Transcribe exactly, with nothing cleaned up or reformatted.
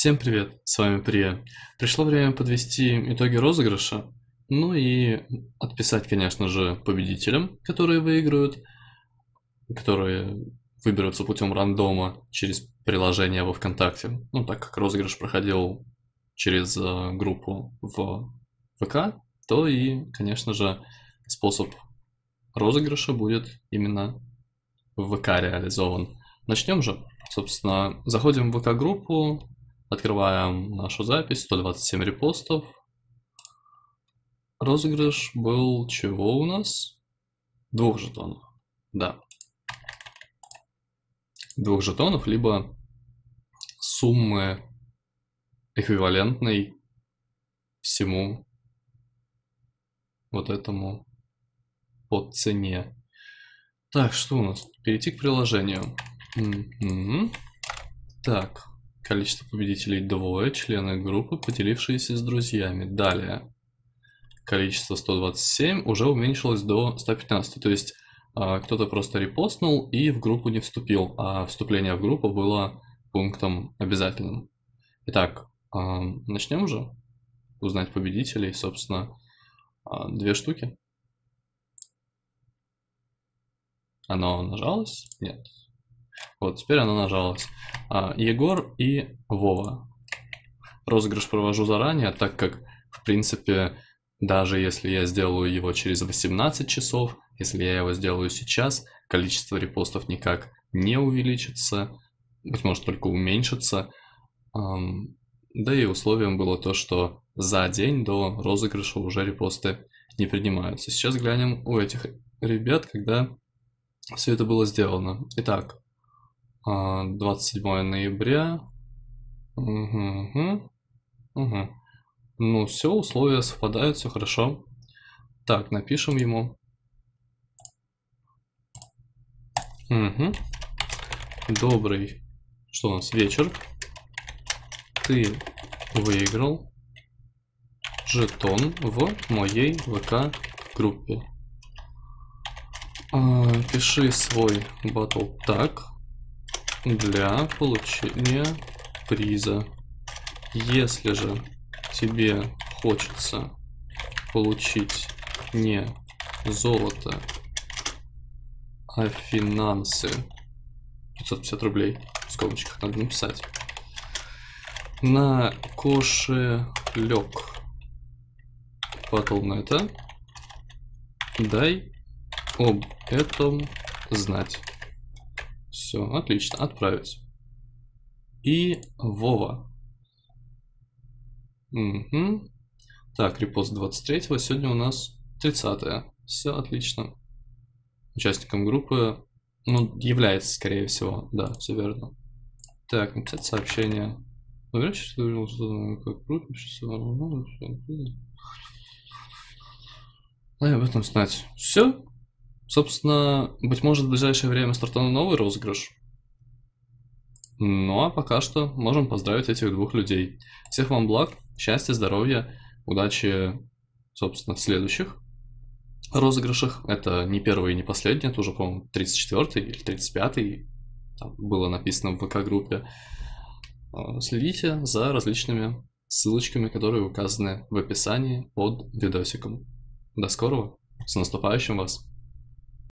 Всем привет, с вами Прия. Пришло время подвести итоги розыгрыша, ну и отписать, конечно же, победителям, которые выиграют, которые выберутся путем рандома через приложение во ВКонтакте. Ну, так как розыгрыш проходил через э, группу в ВК, то и, конечно же, способ розыгрыша будет именно в ВК реализован. Начнем же. Собственно, заходим в ВК-группу, открываем нашу запись, сто двадцать семь репостов. Розыгрыш был чего у нас? Двух жетонов. Да. Двух жетонов, либо суммы эквивалентной всему вот этому по цене. Так, что у нас? Перейти к приложению. М-м-м. Так, количество победителей двое, члены группы, поделившиеся с друзьями. Далее. Количество сто двадцать семь уже уменьшилось до ста пятнадцати. То есть а, кто-то просто репостнул и в группу не вступил, а вступление в группу было пунктом обязательным. Итак, а, начнем же узнать победителей. Собственно, а, две штуки. Оно нажалось? Нет. Вот, теперь оно нажалось. А, Егор и Вова. Розыгрыш провожу заранее, так как, в принципе, даже если я сделаю его через восемнадцать часов, если я его сделаю сейчас, количество репостов никак не увеличится, быть может, только уменьшится. Да и условием было то, что за день до розыгрыша уже репосты не принимаются. Сейчас глянем у этих ребят, когда все это было сделано. Итак, двадцать седьмое ноября. Угу, угу, угу. Ну, все, условия совпадают, все хорошо. Так, напишем ему. Угу. Добрый, что у нас, вечер. Ты выиграл жетон в моей ВК-группе. А, пиши свой батл так для получения приза. Если же тебе хочется получить не золото, а финансы, пятьсот пятьдесят рублей, в скобочках надо написать, на кошелек батл.нет, дай об этом знать. Все, отлично, отправить. И Вова. Угу. Так, репост двадцать третьего, сегодня у нас тридцатое. Все отлично. Участником группы, ну, является, скорее всего. Да, все верно. Так, написать сообщение. Уверен, что ты увидел, что как группе, дай об этом знать. Все. Собственно, быть может, в ближайшее время стартану новый розыгрыш. Ну а пока что можем поздравить этих двух людей. Всех вам благ, счастья, здоровья, удачи, собственно, в следующих розыгрышах. Это не первый и не последний, это уже, по-моему, тридцать четвёртый или тридцать пятый. Там было написано в ВК-группе. Следите за различными ссылочками, которые указаны в описании под видосиком. До скорого, с наступающим вас!